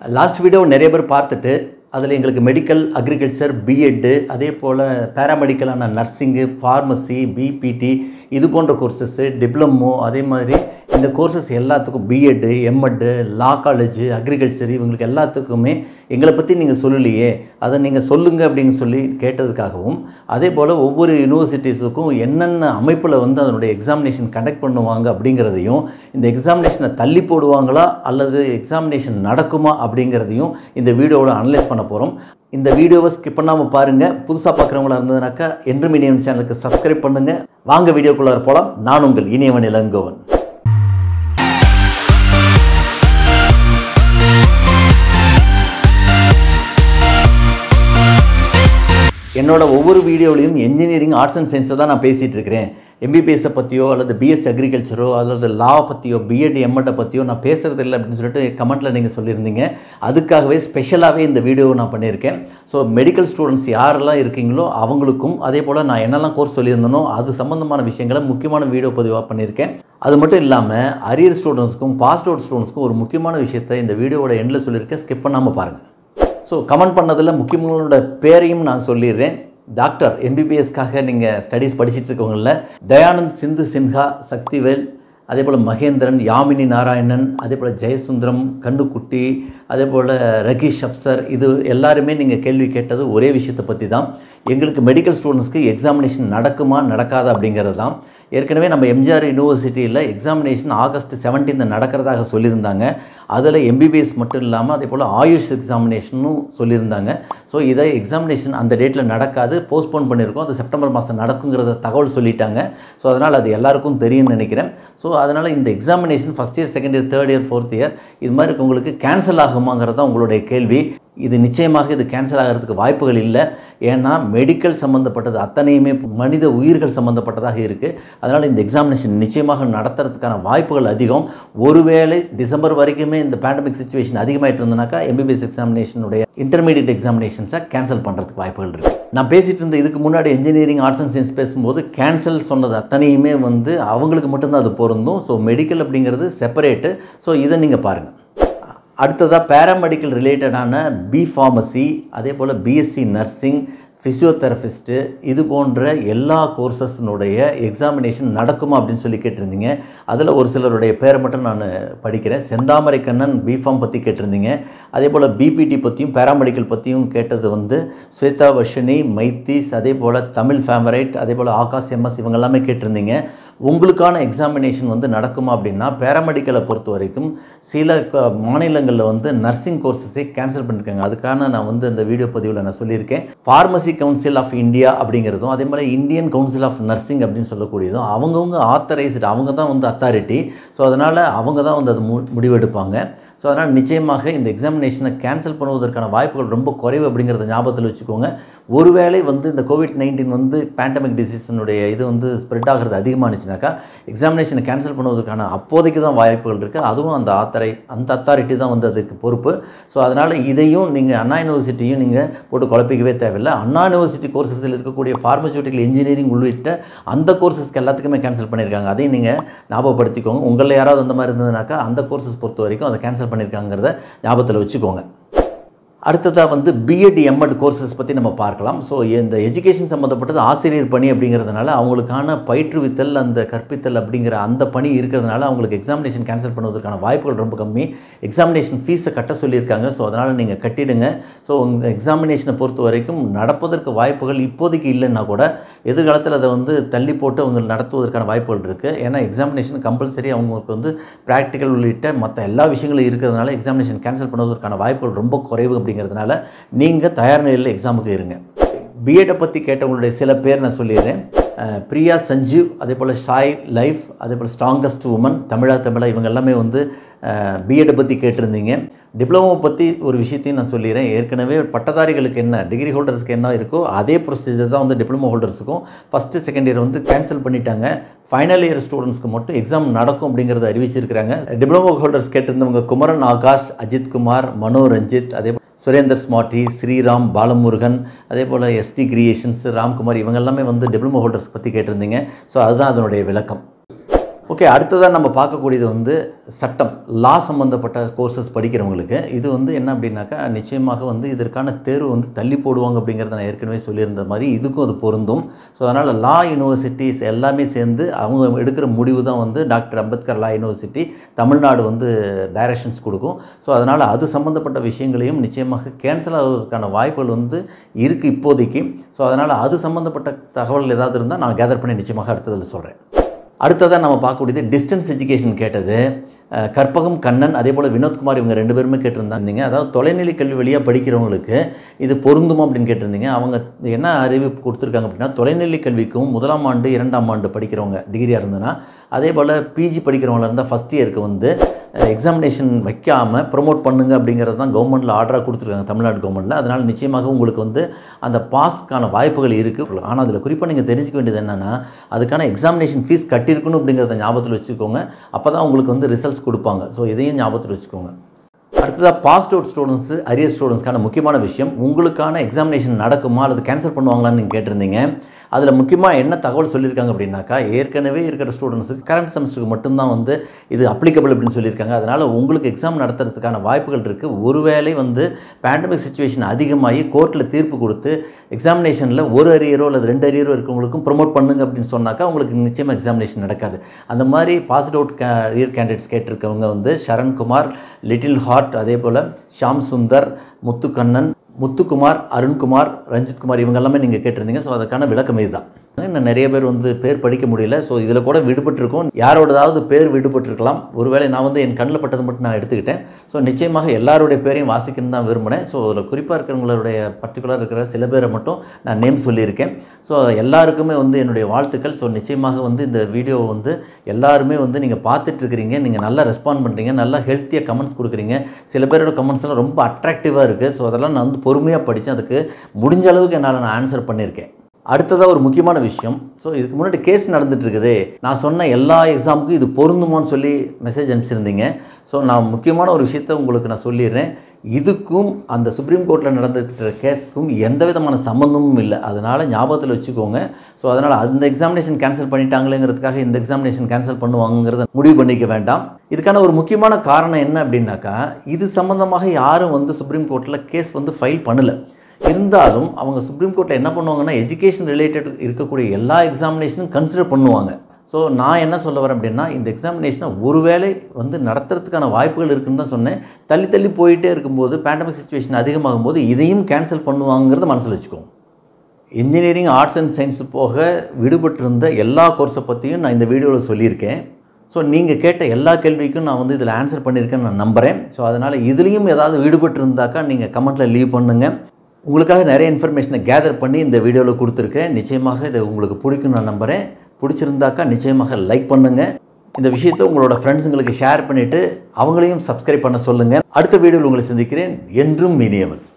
Last video நிறைய பேர் பார்த்துட்டு அதில் எங்களுக்கு மெடிக்கல் அக்ரிகல்ச்சர் பிஎட்டு அதே போல் பேராமெடிக்கலான நர்சிங்கு ஃபார்மசி பிபிடி இது போன்ற கோர்சஸ்ஸு டிப்ளமோ அதே மாதிரி இந்த கோர்சஸ் எல்லாத்துக்கும் B Ed M Ed law college agriculture இவங்களுக்கு எல்லாத்துக்குமே எங்களை பற்றி நீங்கள் சொல்லலையே அதை நீங்கள் சொல்லுங்கள் அப்படின்னு சொல்லி கேட்டதுக்காகவும் அதே போல் ஒவ்வொரு யூனிவர்சிட்டிஸுக்கும் என்னென்ன அமைப்பில் வந்து அதனுடைய எக்ஸாமினேஷன் கண்டக்ட் பண்ணுவாங்க அப்படிங்கிறதையும் இந்த எக்ஸாமினேஷனை தள்ளி போடுவாங்களா அல்லது எக்ஸாமினேஷன் நடக்குமா அப்படிங்கிறதையும் இந்த வீடியோவில் அனலைஸ் பண்ண போகிறோம். இந்த வீடியோவை ஸ்கிப் பண்ணாமல் பாருங்கள். புதுசாக பார்க்குறவங்களா இருந்ததுனாக்கா என்றும் இனியவன் சேனலுக்கு சப்ஸ்கிரைப் பண்ணுங்கள். வாங்க வீடியோக்குள்ளார போகலாம். நான் உங்கள் இனியவன் இளங்கோவன். என்னோட ஒவ்வொரு வீடியோலையும் என்ஜினியரிங் ஆர்ட்ஸ் அண்ட் சயின்ஸை தான் நான் பேசிகிட்டு இருக்கிறேன். எம்பிபிஎஸ்ஸை பற்றியோ அல்லது பிஎஸ்சி அக்ரிகல்ச்சரோ அல்லது லா பற்றியோ பிஎட் எம்எட்டை பற்றியோ நான் பேசுகிறது இல்லை அப்படின்னு சொல்லிட்டு கமெண்ட்டில் நீங்கள் சொல்லியிருந்தீங்க. அதுக்காகவே ஸ்பெஷலாகவே இந்த வீடியோவை நான் பண்ணியிருக்கேன். ஸோ மெடிக்கல் ஸ்டூடெண்ட்ஸ் யாரெல்லாம் இருக்கீங்களோ அவங்களுக்கும் அதே போல் நான் என்னெல்லாம் கோர்ஸ் சொல்லியிருந்தனோ அது சம்மந்தமான விஷயங்களை முக்கியமான வீடியோ பதிவாக பண்ணியிருக்கேன். அது மட்டும் இல்லாமல் அரியர் ஸ்டூடெண்ட்ஸ்க்கும் பாஸ்ட் அவுட் ஸ்டூடெண்ட்ஸ்க்கும் ஒரு முக்கியமான விஷயத்தை இந்த வீடியோவோட எண்டில் சொல்லியிருக்கேன். ஸ்கிப் பண்ணாமல் பாருங்கள். ஸோ கமெண்ட் பண்ணதில் முக்கியமானோட பேரையும் நான் சொல்லிடுறேன். டாக்டர் எம்பிபிஎஸ்க்காக நீங்கள் ஸ்டடீஸ் படிச்சுட்டு இருக்கவங்கள தயானந்த் சிந்து சின்ஹா, சக்திவேல், அதே போல் மகேந்திரன், யாமினி நாராயணன், அதே போல் ஜெயசுந்தரம், கண்ணுக்குட்டி, அதே போல் ரகீஷ் அப்சர், இது எல்லாருமே நீங்கள் கேள்வி கேட்டது ஒரே விஷயத்தை பற்றி தான். எங்களுக்கு மெடிக்கல் ஸ்டூடெண்ட்ஸ்க்கு எக்ஸாமினேஷன் நடக்குமா நடக்காதா அப்படிங்கிறது தான். ஏற்கனவே நம்ம எம்ஜிஆர் யூனிவர்சிட்டியில் எக்ஸாமினேஷன் ஆகஸ்ட் 17 நடக்கிறதாக சொல்லியிருந்தாங்க. அதில் எம்பிபிஎஸ் மட்டும் இல்லாமல் அதே போல் ஆயுஷ் எக்ஸாமினேஷனும் சொல்லியிருந்தாங்க. ஸோ இதை எக்ஸாமினேஷன் அந்த டேட்டில் நடக்காது, போஸ்ட்போன் பண்ணியிருக்கோம். அது செப்டம்பர் மாதம் நடக்குங்கிறத தகவல் சொல்லிட்டாங்க. ஸோ அதனால் அது எல்லாருக்கும் தெரியும்னு நினைக்கிறேன். ஸோ அதனால் இந்த examination first year, second year, third year, fourth year இது மாதிரி இருக்கவங்களுக்கு கேன்சல் ஆகுமாங்கிறது தான் உங்களுடைய கேள்வி. இது நிச்சயமாக இது கேன்சல் ஆகிறதுக்கு வாய்ப்புகள் இல்லை. ஏன்னா மெடிக்கல் சம்மந்தப்பட்டது அத்தனையுமே மனித உயிர்கள் சம்மந்தப்பட்டதாக இருக்குது. அதனால் இந்த எக்ஸாமினேஷன் நிச்சயமாக நடத்துறதுக்கான வாய்ப்புகள் அதிகம். ஒருவேளை டிசம்பர் வரைக்குமே இந்த பேண்டமிக் சிச்சுவேஷன் அதிகமாகிட்டு இருந்தனாக்கா எம்பிபிஎஸ் எக்ஸாமினேஷனுடைய இன்டர்மீடியட் எக்ஸாமினேஷன்ஸை கேன்சல் பண்ணுறதுக்கு வாய்ப்புகள் இருக்குது. நான் பேசிகிட்டு இருந்த இதுக்கு முன்னாடி என்ஜினியரிங் ஆர்ட்ஸ் அண்ட் சயின்ஸ் பேசும்போது கேன்சல் சொன்னது அத்தனையுமே வந்து அவங்களுக்கு மட்டும்தான் அது பொருந்தும். ஸோ மெடிக்கல் அப்படிங்கிறது செப்பரேட்டு. ஸோ இதை நீங்கள் பாருங்கள். அடுத்ததாக பேராமெடிக்கல் ரிலேட்டடான பி ஃபார்மசி, அதே போல் பிஎஸ்சி நர்சிங், ஃபிசியோதெரபிஸ்ட்டு இது போன்ற எல்லா கோர்சஸ்னுடைய எக்ஸாமினேஷன் நடக்குமா அப்படின்னு சொல்லி கேட்டிருந்தீங்க. அதில் ஒரு சிலருடைய பேரை மட்டும் நான் படிக்கிறேன். செந்தாமரை கண்ணன் பிஃபார்ம் பற்றி கேட்டிருந்தீங்க. அதே போல் பிபிடி பற்றியும் பேராமெடிக்கல் பற்றியும் கேட்டது வந்து ஸ்வேதா வர்ஷினி, மைத்தீஸ், அதே போல் தமிழ் ஃபேமரைட், அதே போல் ஆகாஷ் எம்எஸ் இவங்க எல்லாமே கேட்டிருந்தீங்க. உங்களுக்கான எக்ஸாமினேஷன் வந்து நடக்குமா அப்படின்னா பேராமெடிக்கலை பொறுத்த வரைக்கும் சில மாநிலங்களில் வந்து நர்சிங் கோர்ஸஸை கேன்சல் பண்ணியிருக்காங்க. அதுக்கான நான் வந்து இந்த வீடியோ பதிவில் நான் சொல்லியிருக்கேன். ஃபார்மசி கவுன்சில் ஆஃப் இந்தியா அப்படிங்கிறதும் அதே மாதிரி இந்தியன் கவுன்சில் ஆஃப் நர்சிங் அப்படின்னு சொல்லக்கூடியதும் அவங்கவுங்க ஆத்தரைஸ்டு, அவங்க தான் வந்து அத்தாரிட்டி. ஸோ அதனால் அவங்க தான் வந்து அது முடிவெடுப்பாங்க. ஸோ அதனால் நிச்சயமாக இந்த எக்ஸாமினேஷனை கேன்சல் பண்ணுவதற்கான வாய்ப்புகள் ரொம்ப குறைவு அப்படிங்கிறத ஞாபகத்தில் வச்சுக்கோங்க. ஒருவேளை வந்து இந்த கோவிட்-19 வந்து பேண்டமிக் டிசீஸினுடைய இது வந்து ஸ்ப்ரெட் ஆகிறது அதிகமானுச்சுனாக்கா எக்ஸாமினேஷனை கேன்சல் பண்ணுவதற்கான அப்போதைக்கு தான் வாய்ப்புகள் இருக்குது. அதுவும் அந்த அத்தாரிட்டி தான் வந்து அதுக்கு பொறுப்பு. ஸோ அதனால் இதையும் நீங்கள் அண்ணா யூனிவர்சிட்டியும் நீங்கள் போட்டு குழப்பிக்கவே தேவையில்லை. அண்ணா யூனிவர்சிட்டி கோர்சஸில் இருக்கக்கூடிய ஃபார்மசூட்டிக்கல் இன்ஜினியரிங் உள்ளிட்ட அந்த கோர்சஸ்க்கு எல்லாத்துக்குமே கேன்சல் பண்ணியிருக்காங்க. அதையும் நீங்கள் ஞாபகப்படுத்திக்கோங்க. உங்களில் யாராவது அந்த மாதிரி இருந்ததுனாக்கா அந்த கோர்சஸ் பொறுத்த வரைக்கும் அதை கேன்சல் பண்ணியிருக்காங்கிறத ஞாபகத்தில் வச்சுக்கோங்க. அடுத்ததாக வந்து பிஎட் எம்எட் கோர்சஸ் பற்றி நம்ம பார்க்கலாம். ஸோ இந்த எஜுகேஷன் சம்மந்தப்பட்டது ஆசிரியர் பணி அப்படிங்கிறதுனால அவங்களுக்கான பயிற்றுவித்தல், அந்த கற்பித்தல் அப்படிங்கிற அந்த பணி இருக்கிறதுனால அவங்களுக்கு எக்ஸாமினேஷன் கேன்சல் பண்ணுவதற்கான வாய்ப்புகள் ரொம்ப கம்மி. எக்ஸாமினேஷன் ஃபீஸை கட்ட சொல்லியிருக்காங்க. ஸோ அதனால் நீங்கள் கட்டிடுங்க. ஸோ உங்கள் எக்ஸாமினேஷனை பொறுத்த வரைக்கும் நடப்பதற்கு வாய்ப்புகள் இப்போதைக்கு இல்லைன்னா கூட எதிர்காலத்தில் அதை வந்து தள்ளி போட்டு அவங்க நடத்துவதற்கான வாய்ப்புகள் இருக்குது. ஏன்னா எக்ஸாமினேஷன் கம்பல்சரி அவங்களுக்கு வந்து ப்ராக்டிக்கல் உள்ளிட்ட மற்ற எல்லா விஷயங்களும் இருக்கிறதுனால எக்ஸாமினேஷன் கேன்சல் பண்ணுவதற்கான வாய்ப்புகள் ரொம்ப குறைவு அப்படிங்கிறதுனால நீங்கள் தயார் நிலையில் எக்ஸாமுக்கு இருங்க. பிஎட்டை பற்றி கேட்டவங்களுடைய சில பேர் நான் சொல்லிடுறேன். பிரியா சஞ்சீவ், அதே போல் ஷாய் லைஃப், அதே போல் ஸ்ட்ராங்கஸ்ட் உமன், தமிழா இவங்க எல்லாமே வந்து பிஎட்டை பற்றி கேட்டிருந்தீங்க. டிப்ளமோ பற்றி ஒரு விஷயத்தையும் நான் சொல்லிடுறேன். ஏற்கனவே பட்டதாரிகளுக்கு என்ன டிகிரி ஹோல்டர்ஸ்க்கு என்ன இருக்கோ அதே ப்ரொசீஜர் தான் வந்து டிப்ளமோ ஹோல்டர்ஸுக்கும். ஃபஸ்ட்டு செகண்ட் இயர் வந்து கேன்சல் பண்ணிட்டாங்க. ஃபைனல் இயர் ஸ்டூடெண்ட்ஸ்க்கு மட்டும் எக்ஸாம் நடக்கும் அப்படிங்கிறத அறிவிச்சிருக்கிறாங்க. டிப்ளமோ ஹோல்டர்ஸ் கேட்டிருந்தவங்க குமரன் ஆகாஷ், அஜித் குமார், மனோரஞ்சித், அதே சுரேந்தர் ஸ்மார்ட்டி, ஸ்ரீராம், பாலமுருகன், அதே போல் எஸ்டி கிரியேஷன்ஸ், ராம்குமார் இவங்க எல்லாமே வந்து டிப்ளமோ ஹோல்டர்ஸ் பற்றி கேட்டிருந்தீங்க. ஸோ அதுதான் அதனுடைய விளக்கம். ஓகே, அடுத்ததாக நம்ம பார்க்கக்கூடியது வந்து சட்டம், லா சம்மந்தப்பட்ட கோர்சஸ் படிக்கிறவங்களுக்கு இது வந்து என்ன அப்படின்னாக்கா, நிச்சயமாக வந்து இதற்கான தேர்வு வந்து தள்ளி போடுவாங்க அப்படிங்கிறத நான் ஏற்கனவே சொல்லியிருந்த மாதிரி இதுக்கும் அது பொருந்தும். ஸோ அதனால் லா யூனிவர்சிட்டிஸ் எல்லாமே சேர்ந்து அவங்க எடுக்கிற முடிவு தான் வந்து doctor Ambedkar law university Tamil Nadu வந்து டைரக்ஷன்ஸ் கொடுக்கும். ஸோ அதனால் அது சம்மந்தப்பட்ட விஷயங்களையும் நிச்சயமாக கேன்சல் ஆகுவதற்கான வாய்ப்புகள் வந்து இருக்குது இப்போதைக்கு. ஸோ அதனால் அது சம்மந்தப்பட்ட தகவல் ஏதாவது இருந்தால் நான் கேதர் பண்ணி நிச்சயமாக அடுத்ததில் சொல்கிறேன். அடுத்ததாக நம்ம பார்க்கக்கூடியது டிஸ்டன்ஸ் எஜுகேஷன் கேட்டது. கற்பகம் கண்ணன் அதே போல் வினோத்குமார் இவங்க 2 பேருமே கேட்டிருந்தாங்க. அதாவது தொலைநிலை கல்வி வழியாக படிக்கிறவங்களுக்கு இது பொருந்துமா அப்படின்னு கேட்டிருந்தீங்க. அவங்க என்ன அறிவிப்பு கொடுத்துருக்காங்க அப்படின்னா, தொலைநிலை கல்விக்கும் 1ஆம் ஆண்டு 2ஆம் ஆண்டு படிக்கிறவங்க டிகிரியாக இருந்ததுன்னா, அதே போல் பிஜி படிக்கிறவங்களா இருந்தால் ஃபஸ்ட் இயருக்கு வந்து எக்ஸாமினேஷன் வைக்காமல் ப்ரொமோட் பண்ணுங்க அப்படிங்கிறது தான் கவர்மெண்ட்டில் ஆர்டராக கொடுத்துருக்காங்க தமிழ்நாடு கவர்மெண்ட்டில். அதனால் நிச்சயமாக உங்களுக்கு வந்து அந்த பாஸ்க்கான வாய்ப்புகள் இருக்குது. ஆனால் அதில் குறிப்பாக நீங்கள் தெரிஞ்சுக்க வேண்டியது என்னென்னா, அதுக்கான எக்ஸாமினேஷன் ஃபீஸ் கட்டியிருக்கணும் அப்படிங்கிறத ஞாபகத்தில் வச்சுக்கோங்க. அப்போ தான் உங்களுக்கு வந்து ரிசல்ட்ஸ் கொடுப்பாங்க. ஸோ இதையும் ஞாபகத்தில் வச்சுக்கோங்க. அடுத்ததாக பாஸ்ட் அவுட் ஸ்டூடெண்ட்ஸு, அரியர் ஸ்டூடெண்ட்ஸ்க்கான முக்கியமான விஷயம், உங்களுக்கான எக்ஸாமினேஷன் நடக்குமா அல்லது கேன்சல் பண்ணுவாங்களான்னு நீங்கள் கேட்டிருந்தீங்க. அதில் முக்கியமாக என்ன தகவல் சொல்லியிருக்காங்க அப்படின்னாக்கா, ஏற்கனவே இருக்கிற ஸ்டூடெண்ட்ஸுக்கு கரண்ட் செமஸ்டருக்கு மட்டும்தான் வந்து இது அப்ளிகபிள் அப்படின்னு சொல்லியிருக்காங்க. அதனால் உங்களுக்கு எக்ஸாம் நடத்துறதுக்கான வாய்ப்புகள் இருக்குது. ஒருவேளை வந்து பேண்டமிக் சிச்சுவேஷன் அதிகமாகி கோர்ட்டில் தீர்ப்பு கொடுத்து எக்ஸாமினேஷனில் 1 அரியரோ அல்லது 2 அரியரோ இருக்கிறவங்களுக்கும் ப்ரொமோட் பண்ணுங்க அப்படின்னு சொன்னாக்கா உங்களுக்கு நிச்சயமாக எக்ஸாமினேஷன் நடக்காது. அந்த மாதிரி பாஸ்ட் அவுட் அரியர் கேண்டிடேட்ஸ் கேட்டிருக்கவங்க வந்து சரண்குமார், லிட்டில் ஹார்ட், அதே போல் ஷாம் சுந்தர், முத்துக்கண்ணன், முத்துக்குமார், அருண்குமார், ரஞ்சித்குமார் இவங்க எல்லாமே நீங்கள் கேட்டிருந்தீங்க. ஸோ அதுக்கான விளக்கம் இதுதான். இன்னும் நிறைய பேர் வந்து பேர் படிக்க முடியல. ஸோ இதில் கூட விடுபட்டிருக்கோம். யாரோடதாவது பேர் விடுபட்டிருக்கலாம். ஒருவேளை நான் வந்து என் கண்ணில் பட்டது மட்டும் நான் எடுத்துக்கிட்டேன். ஸோ நிச்சயமாக எல்லாருடைய பேரையும் வாசிக்கணும்னு தான் விரும்பினேன். ஸோ அதில் குறிப்பாக இருக்கிறவங்களுடைய பர்டிகுலர் இருக்கிற சில பேரை மட்டும் நான் நேம் சொல்லியிருக்கேன். ஸோ எல்லாருக்குமே வந்து என்னுடைய வாழ்த்துக்கள். ஸோ நிச்சயமாக வந்து இந்த வீடியோவை வந்து எல்லாருமே வந்து நீங்கள் பார்த்துட்ருக்கிறீங்க. நீங்கள் நல்லா ரெஸ்பாண்ட் பண்ணுறீங்க, நல்லா ஹெல்த்தியாக கமெண்ட்ஸ் கொடுக்குறீங்க. சில பேரோட கமெண்ட்ஸ்லாம் ரொம்ப அட்ராக்டிவாக இருக்குது. ஸோ அதெல்லாம் நான் வந்து பொறுமையாக படித்தேன். அதுக்கு முடிஞ்ச அளவுக்கு என்னால் நான் ஆன்சர் பண்ணியிருக்கேன். அடுத்ததாக ஒரு முக்கியமான விஷயம், ஸோ இதுக்கு முன்னாடி கேஸ் நடந்துட்டு இருக்குது. நான் சொன்ன எல்லா எக்ஸாமுக்கும் இது பொருந்துமான்னு சொல்லி மெசேஜ் அனுப்பிச்சிருந்தீங்க. ஸோ நான் முக்கியமான ஒரு விஷயத்தை உங்களுக்கு நான் சொல்லிடுறேன். இதுக்கும் அந்த சுப்ரீம் கோர்ட்டில் நடந்துக்கிற கேஸுக்கும் எந்த விதமான சம்மந்தமும் இல்லை. அதனால் ஞாபகத்தில் வச்சுக்கோங்க. ஸோ அதனால் அந்த எக்ஸாமினேஷன் கேன்சல் பண்ணிட்டாங்களேங்கிறதுக்காக இந்த எக்ஸாமினேஷன் கேன்சல் பண்ணுவாங்கிறத முடிவு பண்ணிக்க வேண்டாம். இதுக்கான ஒரு முக்கியமான காரணம் என்ன அப்படின்னாக்கா, இது சம்மந்தமாக யாரும் வந்து சுப்ரீம் கோர்ட்டில் கேஸ் வந்து ஃபைல் பண்ணலை. இருந்தாலும் அவங்க சுப்ரீம் கோர்ட்டில் என்ன பண்ணுவாங்கன்னா, எஜுகேஷன் ரிலேட்டட் இருக்கக்கூடிய எல்லா எக்ஸாமினேஷனும் கன்சிடர் பண்ணுவாங்க. ஸோ நான் என்ன சொல்ல வரேன் அப்படின்னா, இந்த எக்ஸாமினேஷனை ஒருவேளை வந்து நடத்துறதுக்கான வாய்ப்புகள் இருக்குன்னு தான் சொன்னேன். தள்ளி தள்ளி போயிட்டே இருக்கும்போது பேண்டமிக் சிச்சுவேஷன் அதிகமாகும் போது இதையும் கேன்சல் பண்ணுவாங்கிறத மனசில் வச்சுக்கோங்க. இன்ஜினியரிங், ஆர்ட்ஸ் அண்ட் சயின்ஸ் போக விடுபட்டிருந்த எல்லா கோர்ஸை பற்றியும் நான் இந்த வீடியோவில் சொல்லியிருக்கேன். ஸோ நீங்கள் கேட்ட எல்லா கேள்விக்கும் நான் வந்து இதில் ஆன்சர் பண்ணியிருக்கேன்னு நான் நம்புகிறேன். ஸோ அதனால் இதுலேயும் ஏதாவது விடுபட்டிருந்தாக்கா நீங்கள் கமெண்ட்டில் லீவ் பண்ணுங்கள். உங்களுக்காக நிறைய இன்ஃபர்மேஷனை கேதர் பண்ணி இந்த வீடியோவில் கொடுத்துருக்கேன். நிச்சயமாக இதை உங்களுக்கு பிடிக்கும்னு நான் நம்புகிறேன். பிடிச்சிருந்தாக்கா நிச்சயமாக லைக் பண்ணுங்கள். இந்த விஷயத்தை உங்களோட ஃப்ரெண்ட்ஸுங்களுக்கு ஷேர் பண்ணிவிட்டு அவங்களையும் சப்ஸ்கிரைப் பண்ண சொல்லுங்கள். அடுத்த வீடியோவில் உங்களை சந்திக்கிறேன். என்றும் இனியவன்.